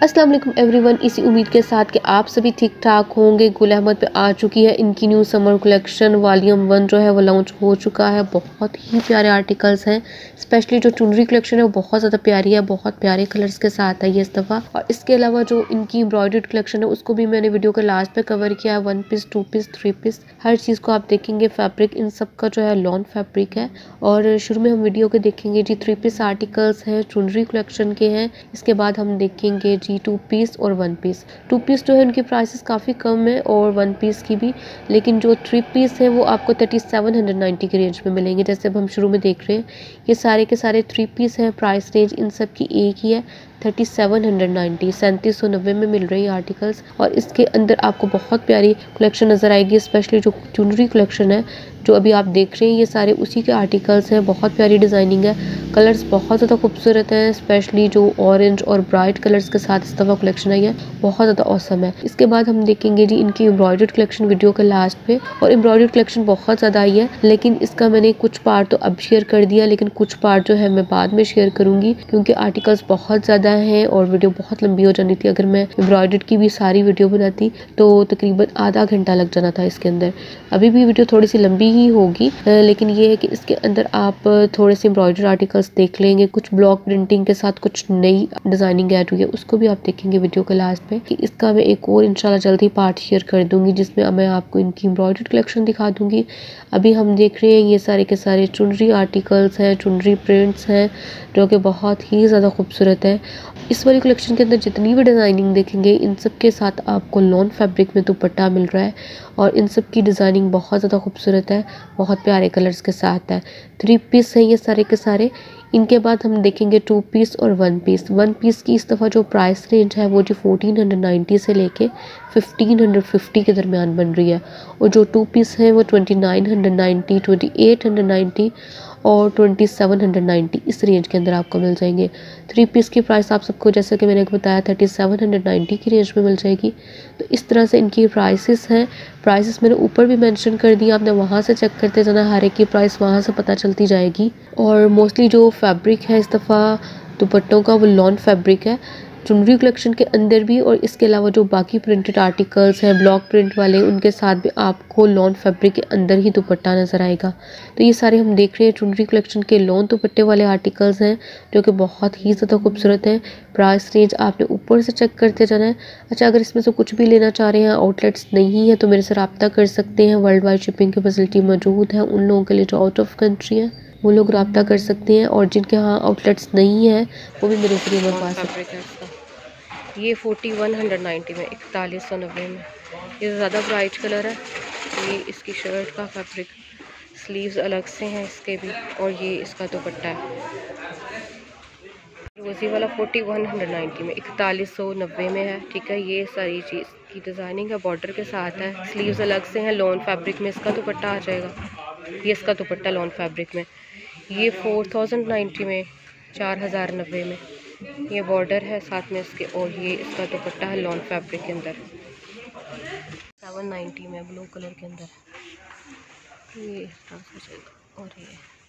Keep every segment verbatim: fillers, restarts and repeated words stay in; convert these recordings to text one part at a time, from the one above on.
अस्सलाम वालेकुम एवरीवन। इसी उम्मीद के साथ कि आप सभी ठीक ठाक होंगे। गुल अहमद पे आ चुकी है इनकी new summer collection volume one जो है वो लॉन्च हो चुका है। बहुत ही प्यारे आर्टिकल्स हैं, स्पेशली जो चुनरी कलेक्शन है वो बहुत ज़्यादा प्यारी है, बहुत प्यारे कलर्स के साथ है ये इस दफ़ा। और इसके अलावा जो इनकी एम्ब्रॉयडर्ड कलेक्शन है उसको भी मैंने वीडियो के लास्ट पे कवर किया है। One piece, two piece, three piece, हर चीज़ को आप देखेंगे। फैब्रिक इन सब का जो है लॉन फैब्रिक है। और शुरू में हम वीडियो के देखेंगे जी थ्री पीस आर्टिकल्स हैं, चुनरी कलेक्शन के हैं। इसके बाद हम देखेंगे जी टू पीस और वन पीस। टू पीस जो है उनकी प्राइसेस काफ़ी कम है और वन पीस की भी, लेकिन जो थ्री पीस है वो आपको थर्टी सेवन हंड्रेड नाइन्टी के रेंज में मिलेंगे। जैसे अब हम शुरू में देख रहे हैं ये सारे के सारे थ्री पीस हैं। प्राइस रेंज इन सब की एक ही है, थर्टी सेवन हंड्रेड नाइन्टी, सैंतीस सौ नब्बे में मिल रही है आर्टिकल्स। और इसके अंदर आपको बहुत प्यारी कलेक्शन नज़र आएगी, स्पेशली जो चुनरी कलेक्शन है जो अभी आप देख रहे हैं ये सारे उसी के आर्टिकल्स हैं। बहुत प्यारी डिज़ाइनिंग है, कलर्स बहुत ज़्यादा खूबसूरत हैं, स्पेशली जो ऑरेंज और ब्राइट कलर्स के साथ इस दफ़ा कलेक्शन आई है, बहुत ज़्यादा औसम है। इसके बाद हम देखेंगे जी इनकी एम्ब्रॉयडर्ड कलेक्शन वीडियो के लास्ट पे। और एम्ब्रॉयडर्ड कलेक्शन बहुत ज़्यादा आई है, लेकिन इसका मैंने कुछ पार्ट तो अब शेयर कर दिया, लेकिन कुछ पार्ट जो है मैं बाद में शेयर करूँगी क्योंकि आर्टिकल्स बहुत ज़्यादा हैं और वीडियो बहुत लंबी हो जानी थी। अगर मैं एम्ब्रॉयडर्ड की भी सारी वीडियो बनाती तो तकरीबन आधा घंटा लग जाना था इसके अंदर। अभी भी वीडियो थोड़ी सी लंबी ही होगी, लेकिन ये है कि इसके अंदर आप थोड़े से एम्ब्रॉयडर्ड आर्टिकल्स देख लेंगे। कुछ ब्लॉक प्रिंटिंग के साथ कुछ नई डिजाइनिंग ऐड हुई है, उसको भी आप देखेंगे वीडियो के लास्ट पे। कि इसका मैं एक और इंशाल्लाह जल्दी पार्ट शेयर कर दूंगी जिसमें मैं आपको इनकी एम्ब्रॉयडर्ड कलेक्शन दिखा दूंगी। अभी हम देख रहे हैं ये सारे के सारे चुनरी आर्टिकल्स हैं, चुनरी प्रिंट्स हैं जो कि बहुत ही ज़्यादा खूबसूरत है। इस वाली कलेक्शन के अंदर जितनी भी डिज़ाइनिंग देखेंगे इन सब के साथ आपको लॉन फैब्रिक में दुपट्टा मिल रहा है और इन सब की डिज़ाइनिंग बहुत ज़्यादा खूबसूरत है, बहुत प्यारे कलर्स के साथ है। थ्री पीस है ये सारे के सारे। इनके बाद हम देखेंगे टू पीस और वन पीस। वन पीस की इस दफ़ा जो प्राइस रेंज है वो जो फोर्टीन हंड्रेड नाइन्टी से लेके फिफ्टीन हंड्रेड फिफ्टी के दरमियान बन रही है। और जो टू पीस है वो twenty nine hundred ninety, twenty eight hundred ninety और ट्वेंटी सेवन हंड्रेड नाइन्टी इस रेंज के अंदर आपको मिल जाएंगे। थ्री पीस की प्राइस आप सबको जैसे कि मैंने बताया थर्टी सेवन हंड्रेड नाइन्टी की रेंज में मिल जाएगी। तो इस तरह से इनकी प्राइसेस हैं। प्राइसेस मैंने ऊपर भी मेंशन कर दिया, आपने वहाँ से चेक करते जाना, हर एक की प्राइस वहाँ से पता चलती जाएगी। और मोस्टली जो फैब्रिक है इस दफ़ा दुपट्टों का वो लॉन फैब्रिक है चुनरी कलेक्शन के अंदर भी। और इसके अलावा जो बाकी प्रिंटेड आर्टिकल्स हैं ब्लॉक प्रिंट वाले उनके साथ भी आपको लॉन फैब्रिक के अंदर ही दुपट्टा नज़र आएगा। तो ये सारे हम देख रहे हैं चुनरी कलेक्शन के लॉन दुपट्टे वाले आर्टिकल्स हैं जो कि बहुत ही ज़्यादा खूबसूरत हैं। प्राइस रेंज आपने ऊपर से चेक करते जाना है। अच्छा, अगर इसमें से कुछ भी लेना चाह रहे हैं, आउटलेट्स नहीं है, तो मेरे से रब्ता कर सकते हैं। वर्ल्ड वाइड शिपिंग की फैसिलिटी मौजूद है उन लोगों के लिए जो आउट ऑफ कंट्री हैं, वो लोग रब्ता कर सकते हैं। और जिनके यहाँ आउटलेट्स नहीं है वो भी मेरे जरिए मंगवा सकते हैं। ये फोर्टी वन हंड्रेड नाइन्टी में, इकतालीस सौ नब्बे में। ये ज़्यादा ब्राइट कलर है। ये इसकी शर्ट का फैब्रिक, स्लीव्स अलग से हैं इसके भी, और ये इसका दुपट्टा है। रोज़ी वाला फोर्टी वन हंड्रेड नाइन्टी में, इकतालीस सौ नब्बे में है। ठीक है, ये सारी चीज़ की डिज़ाइनिंग है, बॉर्डर के साथ है, स्लीव्स अलग से हैं, लॉन फैब्रिक में इसका दुपट्टा आ जाएगा। ये इसका दुपट्टा लॉन फैब्रिक में। ये फोर थाउजेंड नाइन्टी में, चार हज़ार नब्बे में। ये बॉर्डर है साथ में इसके, और ये इसका दुपट्टा है लॉन फैब्रिक के अंदर, सेवन नाइन्टी में, ब्लू कलर के अंदर। ये और ये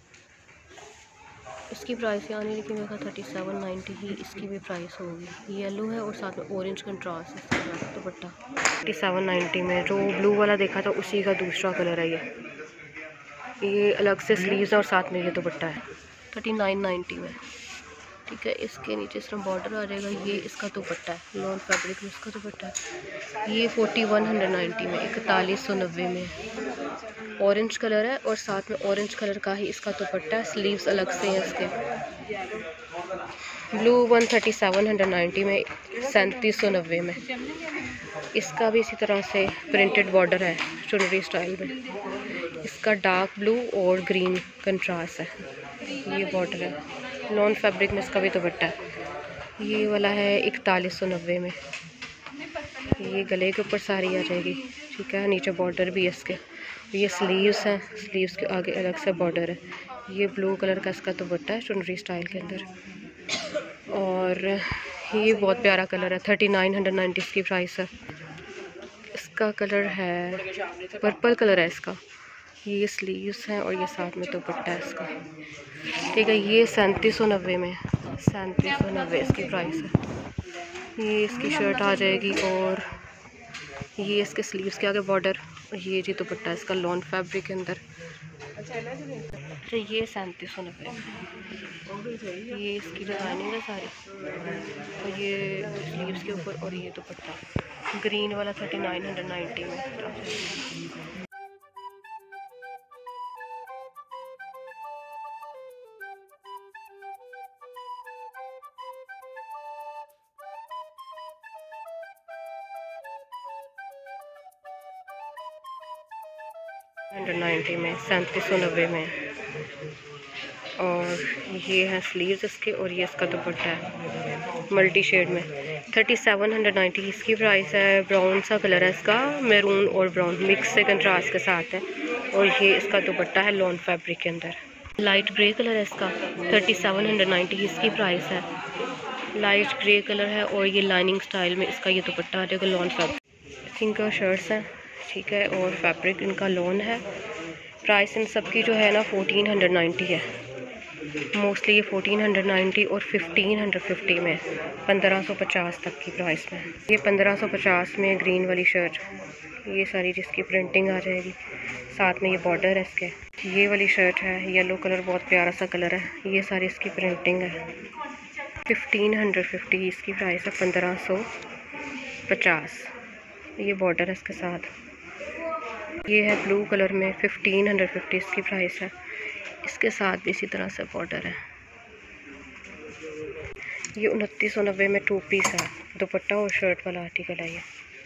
इसकी प्राइस यहाँ नहीं लिखी, मेरे ख्याल थर्टी सेवन नाइन्टी ही इसकी भी प्राइस होगी। येलो है और साथ में ऑरेंज कंट्रास्ट है दुपट्टा। थर्टी सेवन नाइन्टी में जो ब्लू वाला देखा था उसी का दूसरा कलर है। ये ये अलग से स्लीव्स है और साथ में ये दुपट्टा है। थर्टी नाइन नाइन्टी में। ठीक है, इसके नीचे इस तरह बॉर्डर आ जाएगा। ये इसका दुपट्टा है लॉन फैब्रिक में, इसका दुपट्टा है। ये फोर्टी वन हंड्रेड नाइन्टी में, इकतालीस सौ नब्बे में। ऑरेंज कलर है और साथ में ऑरेंज कलर का ही इसका दुपट्टा है, स्लीव्स अलग से हैं इसके। Blue one thirty seven hundred ninety में, सैंतीस सौ नब्बे में। इसका भी इसी तरह से प्रिंटेड बॉर्डर है चुनरी स्टाइल में। इसका डार्क ब्लू और ग्रीन कंट्रास्ट है, ये बॉर्डर है लॉन फैब्रिक में। इसका भी दुपट्टा है। ये वाला है इकतालीस सौ नब्बे में। ये गले के ऊपर साड़ी आ जाएगी। ठीक है, नीचे बॉर्डर भी है इसके। ये स्लीव्स हैं, स्लीव्स के आगे अलग से बॉर्डर है। ये ब्लू कलर का इसका दुपट्टा है चुनरी स्टाइल के अंदर। और ये बहुत प्यारा कलर है, थर्टी नाइन हंड्रेड नाइन्टी इसकी प्राइस है। इसका कलर है पर्पल कलर है इसका। ये स्लीव्स हैं और ये साथ में दुपट्टा है इसका। ठीक है, ये सैंतीस सौ नब्बे में, सैंतीस सौ नब्बे इसकी प्राइस है। ये इसकी शर्ट आ जाएगी और ये इसके स्लीव्स के आगे बॉर्डर और ये जी दुपट्टा इसका लॉन फैब्रिक के अंदर। तो ये सैंतीस सौ नब्बे, ये इसकी डिज़ाइनिंग है सारी और ये स्लीव्स के ऊपर और ये दुपट्टा ग्रीन वाला थर्टी नाइन हंड्रेड नाइन्टी में। हंड्रेड नाइन्टी में, सैंतीस सौ नब्बे में। और ये है स्लीव्स इसके और ये इसका दुपट्टा है मल्टी शेड में। थर्टी सेवन हंड्रेड नाइन्टी इसकी प्राइस है। ब्राउन सा कलर है इसका, मैरून और ब्राउन मिक्स से कंट्रास्ट के साथ है। और ये इसका दुपट्टा है लॉन फैब्रिक के अंदर, लाइट ग्रे कलर है इसका। थर्टी सेवन हंड्रेड नाइन्टी इसकी प्राइस है। लाइट ग्रे कलर है और ये लाइनिंग स्टाइल में इसका ये दुपट्टा आ जाएगा लॉन फैब्रिक। इनका शर्ट्स है, ठीक है, और फैब्रिक इनका लॉन है। प्राइस इन सब की जो है ना फोर्टीन हंड्रेड नाइन्टी है मोस्टली। ये फोर्टीन हंड्रेड नाइन्टी और फिफ्टीन हंड्रेड फिफ्टी में, पंद्रह सौ पचास तक की प्राइस में। ये पंद्रह सौ पचास में ग्रीन वाली शर्ट, ये सारी जिसकी प्रिंटिंग आ जाएगी, साथ में ये बॉर्डर है इसके। ये वाली शर्ट है, येलो कलर, बहुत प्यारा सा कलर है, ये सारी इसकी प्रिंटिंग है। फिफ्टीन हंड्रेड फिफ्टी इसकी प्राइस है, पंद्रह सौ पचास। ये बॉर्डर है इसके साथ। ये है ब्लू कलर में, फिफ्टीन हंड्रेड फिफ्टी इसकी प्राइस है। इसके साथ भी इसी तरह से बॉर्डर है। ये उनतीस सौ नब्बे में टू पीस है, दुपट्टा और शर्ट वाला आर्टिकल है ये।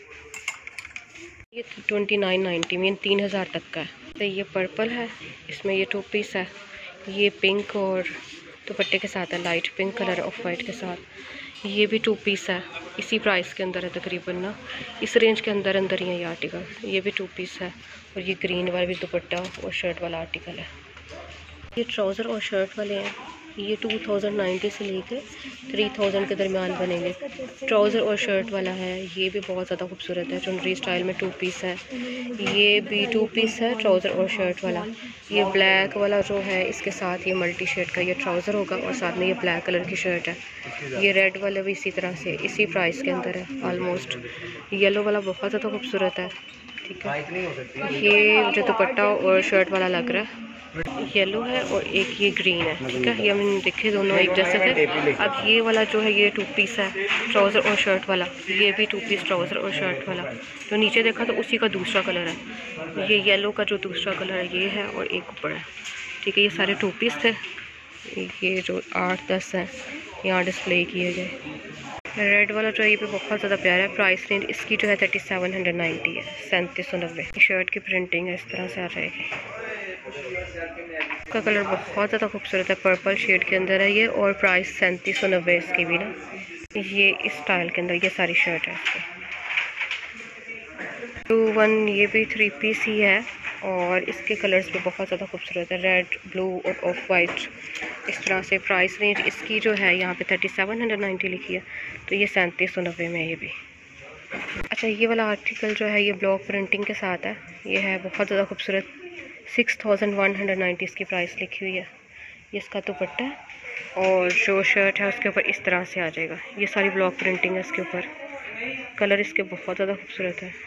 ये ट्वेंटी नाइन नाइन्टी में, तीन हज़ार तक का है। तो ये पर्पल है, इसमें ये टू पीस है। ये पिंक और दुपट्टे के साथ है, light pink colour off white के साथ। ये भी टू पीस है, इसी प्राइस के अंदर है तकरीबन ना, इस रेंज के अंदर अंदर ही है ये आर्टिकल। ये भी टू पीस है और ये ग्रीन वाला भी दुपट्टा और शर्ट वाला आर्टिकल है। ये ट्राउज़र और शर्ट वाले हैं, ये टू थाउजेंड नाइन्टी से लेकर थ्री थाउजेंड के दरमियान बनेंगे। ट्राउज़र और शर्ट वाला है, ये भी बहुत ज़्यादा खूबसूरत है, चुनरी स्टाइल में टू पीस है। ये भी टू पीस है, ट्राउज़र और शर्ट वाला। ये ब्लैक वाला जो है, इसके साथ ये मल्टी शेड का ये ट्राउज़र होगा और साथ में ये ब्लैक कलर की शर्ट है। ये रेड वाला भी इसी तरह से इसी प्राइस के अंदर है ऑलमोस्ट। येलो वाला बहुत ज़्यादा खूबसूरत है, ठीक है। ये जो दुपट्टा और शर्ट वाला लग रहा है येलो है और एक ये ग्रीन है, ठीक है। ये मैंने देखे दोनों एक जैसे थे। अब ये वाला जो है ये टू पीस है, ट्राउज़र और शर्ट वाला। ये भी टू पीस ट्राउज़र और शर्ट वाला। जो नीचे देखा तो उसी का दूसरा कलर है। ये येलो का जो दूसरा कलर है ये है और एक ऊपर है, ठीक है। ये सारे टू पीस थे। ये जो आठ दस है यहाँ डिस्प्ले किए गए। रेड वाला जो है ये भी बहुत ज़्यादा प्यारा है। प्राइस रेंज इसकी जो है थर्टी सेवन हंड्रेड नाइन्टी है, सैंतीस सौ नब्बे। शर्ट की प्रिंटिंग है, इस तरह से आ जाएगी। इसका कलर बहुत ज़्यादा खूबसूरत है, पर्पल शेड के अंदर है ये और प्राइस सैंतीस सौ नब्बे इसकी भी ना। ये इस स्टाइल के अंदर ये सारी शर्ट है इसकी। टू वन ये भी थ्री पीस ही है और इसके कलर्स भी बहुत ज़्यादा खूबसूरत है, रेड, ब्लू और ऑफ वाइट इस तरह से। प्राइस रेंज इसकी जो है यहाँ पे थर्टी सेवन हंड्रेड नाइन्टी लिखी है, तो ये सैंतीस सौ नब्बे में ये भी। अच्छा, ये वाला आर्टिकल जो है ये ब्लॉक प्रिंटिंग के साथ है, ये है बहुत ज़्यादा खूबसूरत। Six thousand one hundred ninety इसकी प्राइस लिखी हुई है। ये इसका दुपट्टा है और जो शर्ट है उसके ऊपर इस तरह से आ जाएगा। ये सारी ब्लॉक प्रिंटिंग है इसके ऊपर। कलर इसके बहुत ज़्यादा खूबसूरत है,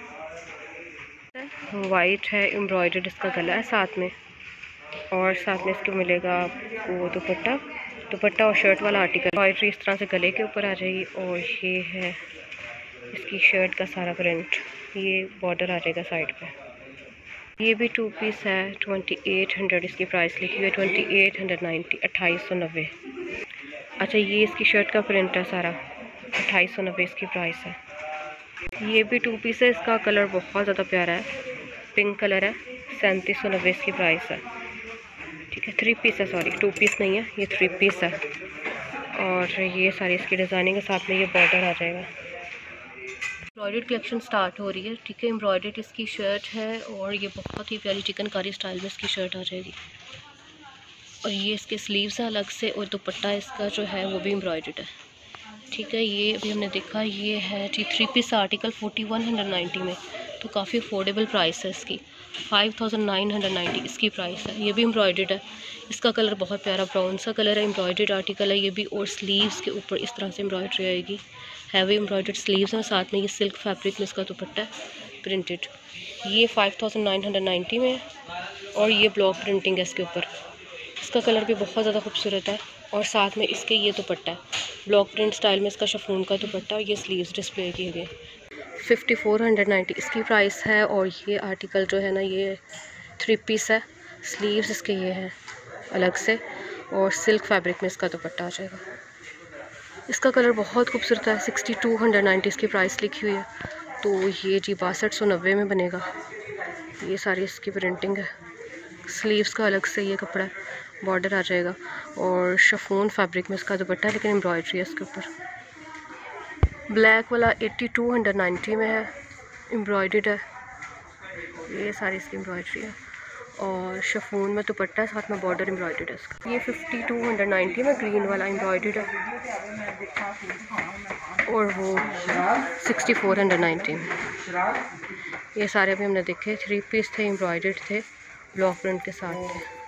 वाइट है, एम्ब्रॉयडर्ड इसका गला है साथ में और साथ में इसके मिलेगा वो दुपट्टा दुपट्टा और शर्ट वाला आर्टिकल। एम्ब्रॉयडरी इस तरह से गले के ऊपर आ जाएगी और ये है इसकी शर्ट का सारा प्रिंट। ये बॉर्डर आ जाएगा साइड पे। ये भी टू पीस है, ट्वेंटी एट हंड्रेड इसकी प्राइस लिखी हुई है, ट्वेंटी एट हंड्रेड नाइन्टी, अट्ठाईस सौ नब्बे। अच्छा, ये इसकी शर्ट का प्रिंट है सारा, अट्ठाईस सौ नब्बे इसकी प्राइस है। ये भी टू पीस है, इसका कलर बहुत ज़्यादा प्यारा है, पिंक कलर है, सैंतीस सौ नब्बे इसकी प्राइस है, ठीक है। थ्री पीस है, सॉरी टू पीस नहीं है, ये थ्री पीस है। और ये सारी इसकी डिज़ाइनिंग के साथ में ये बॉर्डर आ जाएगा। एम्ब्रॉयडर्ड कलेक्शन स्टार्ट हो रही है, ठीक है। एम्ब्रॉयडर्ड इसकी शर्ट है और ये बहुत ही प्यारी चिकनकारी स्टाइल में इसकी शर्ट आ जाएगी और ये इसके स्लीव्स हैं अलग से और दुपट्टा इसका जो है वो भी एम्ब्रॉयडर्ड है, ठीक है। ये अभी हमने देखा ये है जी three piece article forty one hundred ninety में, तो काफ़ी अफोर्डेबल प्राइस है इसकी। Five thousand nine hundred ninety इसकी प्राइस है। ये भी एम्ब्रॉयडर्ड है, इसका कलर बहुत प्यारा ब्राउन सा कलर है, एम्ब्रॉयडर्ड आर्टिकल है ये भी और स्लीव्स के ऊपर इस तरह से एम्ब्रॉयडरी आएगी। हैवी एम्ब्रॉयडर्ड स्लीव्स हैं, साथ में ये सिल्क फैब्रिक में इसका दुपट्टा है प्रिंटेड। ये five thousand nine hundred ninety में है और ये ब्लॉक प्रिंटिंग है इसके ऊपर। इसका कलर भी बहुत ज़्यादा खूबसूरत है और साथ में इसके ये दुपट्टा है ब्लॉक प्रिंट स्टाइल में, इसका शिफॉन का दुपट्टा और ये स्लीव्स डिस्प्ले किए गए। फिफ्टी फोर हंड्रेड नाइन्टी इसकी प्राइस है और ये आर्टिकल जो है ना ये थ्री पीस है, स्लीव्स इसके ये हैं अलग से और सिल्क फैब्रिक में इसका दुपट्टा आ जाएगा। इसका कलर बहुत खूबसूरत है। सिक्सटी टू हंड्रेड नाइन्टी इसकी प्राइस लिखी हुई है, तो ये जी बासठ सौ नब्बे में बनेगा। ये सारी इसकी प्रिंटिंग है, स्लीव्स का अलग से ये कपड़ा बॉर्डर आ जाएगा और शिफॉन फैब्रिक में इसका दुपट्टा है, लेकिन एम्ब्रॉयडरी है इसके ऊपर। ब्लैक वाला एट्टी टू हंड्रेड नाइन्टी में है, एम्ब्रॉयडर्ड है, ये सारी इसकी एम्ब्रॉयडरी है और शिफॉन में दुपट्टा है, साथ में बॉर्डर एम्ब्रॉयडर्ड है इसका। ये फिफ्टी टू हंड्रेड नाइन्टी में ग्रीन वाला एम्ब्रॉयडर्ड है और वो सिक्सटी फोर हंड्रेड नाइन्टी में। ये सारे भी हमने देखे, थ्री पीस थे, एम्ब्रॉयडर्ड थे, ब्लॉक प्रिंट के साथ थे।